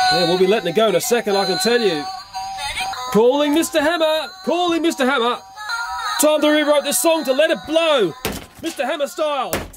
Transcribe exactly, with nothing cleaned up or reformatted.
Yeah, we'll be letting it go in a second, I can tell you. Calling Mister Hammer! Calling Mister Hammer! Time to rewrite this song to let it blow! Mister Hammer style!